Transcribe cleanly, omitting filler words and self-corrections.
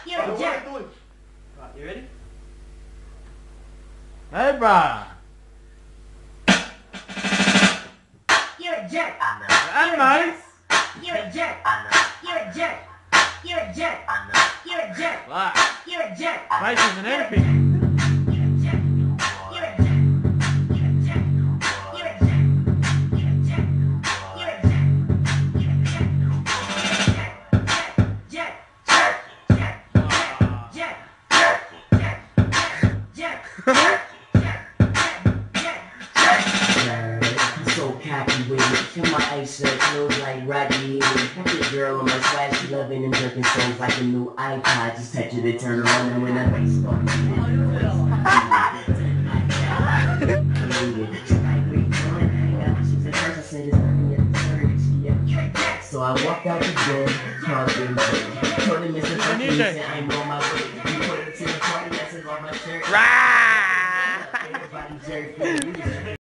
You're a jerk. Right, you ready? Hey, bro. You're a jerk. And man. You're a jerk. You're a jerk. You're a jerk. You're a jerk. Wow. You're a jerk. Places and everything. In my ice shirt, clothes like Rocky. Got this girl on my swag, she loving and jerking songs like a new iPod. Just touch it and turn around and when I face so I walked out the door, called him, told him it's a funny, said I'm on my way. He put it to the party, I said on my shirt. Everybody jerking.